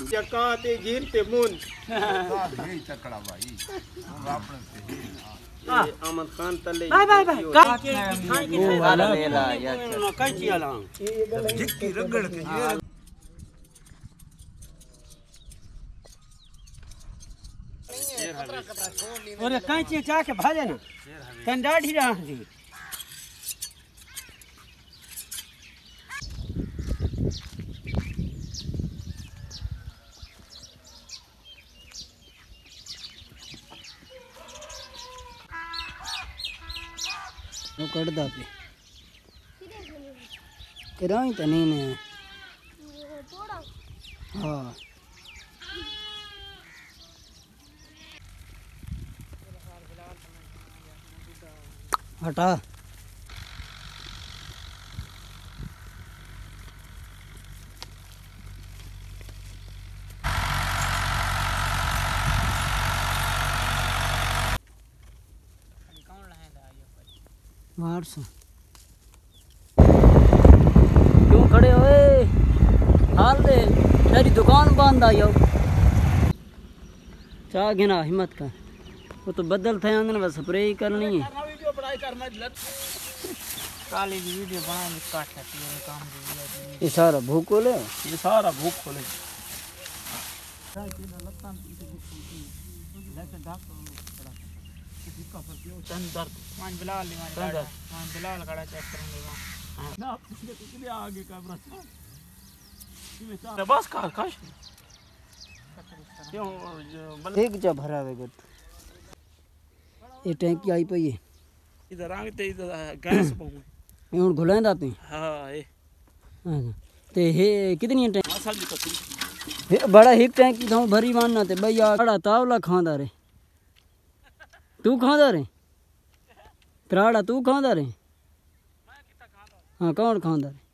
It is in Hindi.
चका ते जीन ते मुन यही चकड़ा भाई आपने से अहमद खान तले बाय बाय बाय का के खाई के वाला मेला यार कैची आला जिक्की रगड़ के और कैची चाह के भाजे ना तन दाढ़ी रहा जी वो कटदा पे कराई त नहीं ने हाँ हटा मारसो क्यों खड़े होए हाल दे तेरी दुकान बंद आई हो चाह गिना हिम्मत का वो तो बदल थे अंदर बस स्प्रे ही करनी है काली वीडियो बना के काट लेती है काम ये सारा भूख को ले ये सारा भूख खोले बिलाल खड़ा चेक करेंगे ना कितने आगे कैमरा बस काश क्यों एक जा भरा वेगा ये टैंकी आई पई है इधर आगे ते इधर गैस पहुंच ये हुन घुलांदा पे हां ये ते हे कितनी टैंक असल जी हे बड़ा हिक टैंकी था भरी मानना ते भैया बड़ा तावला खांदा रे तू खांदा रे प्राड़ा तू खांदा रे हां कौन खांदा रे